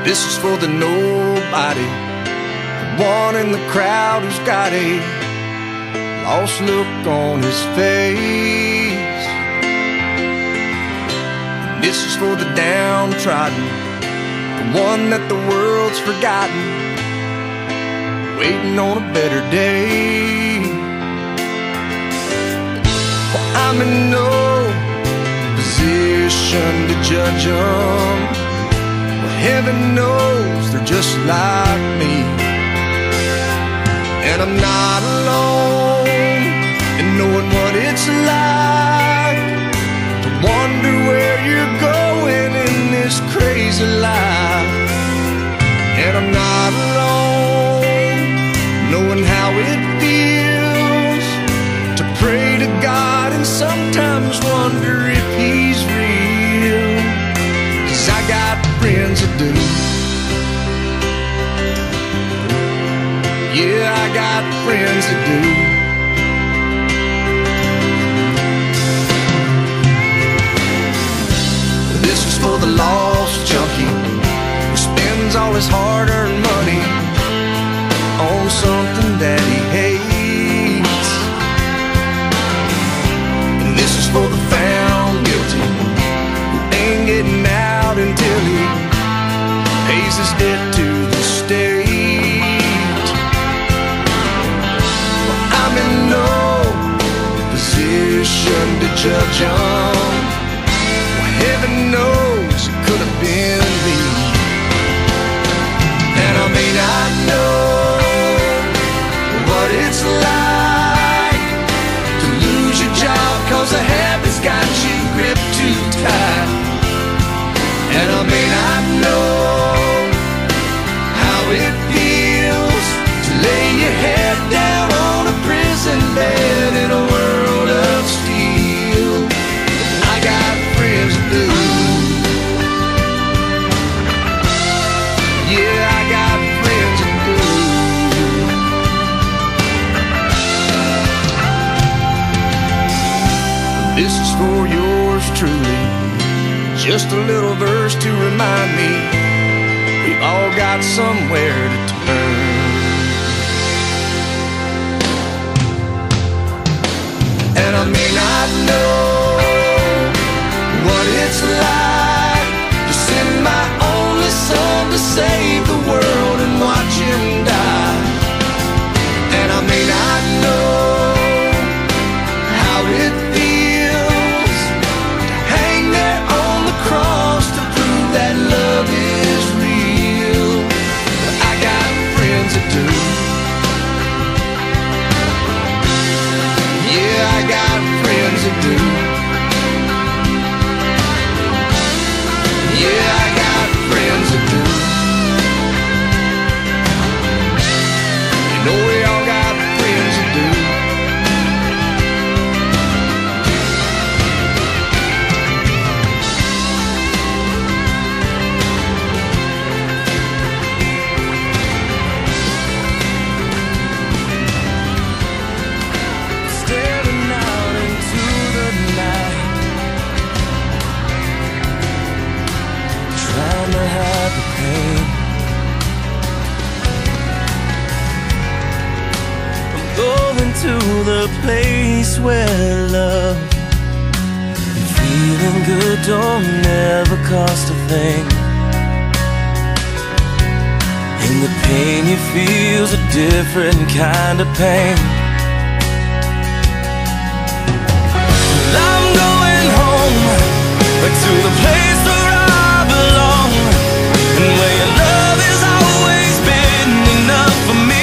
This is for the nobody, the one in the crowd who's got a lost look on his face. And this is for the downtrodden, the one that the world's forgotten, waiting on a better day. Well, I'm in no position to judge them. Heaven knows they're just like me. And I'm not alone in knowing what it's like to wonder where you're going in this crazy life. And I'm not alone knowing how it feels to pray to God and sometimes wonder if He's real. 'Cause I got friends that do. Yeah, I got friends that do. This is for the lost junkie who spends all his hard-earned money on something that he hates. And this is for the found guilty who ain't getting out until he pays his debt to the state. Well, I'm in no position to judge them. Well, heaven knows it could have been me. And I may not know what it's like to lose your job 'cause a habit's got you gripped too tight. And I may not know how it feels to lay your head down on a prison bed in a world of steel. I got friends that do. Yeah, I got friends that do. This is for yours truly, just a little verse to remind me we all got somewhere to turn. And I may not know what it's like to send my only son to save the world and watch him die. And I may not know how it feels to hang there on the cross to prove that love is real. But I got friends that do. Yeah, I got friends that do. Yeah, I got friends that do. You know we all got friends that do. To the place where love and feeling good don't never cost a thing. And the pain you feel's a different kind of pain. I'm going home, back to the place where I belong, and where your love has always been enough for me.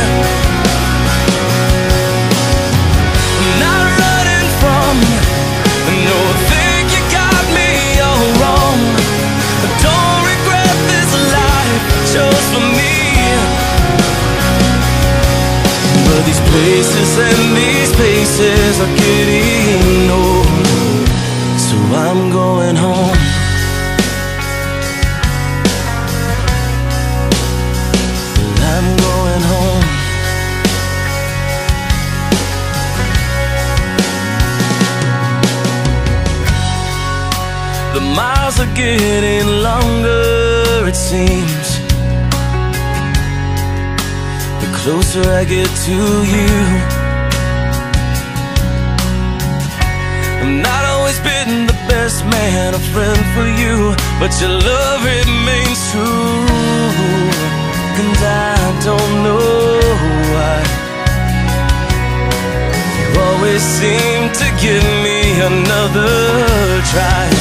These places and these spaces are getting old, so I'm going home. I'm going home. The miles are getting longer, it seems, the closer I get to you. I've not always been the best man, a friend for you, but your love remains true. And I don't know why you always seem to give me another try.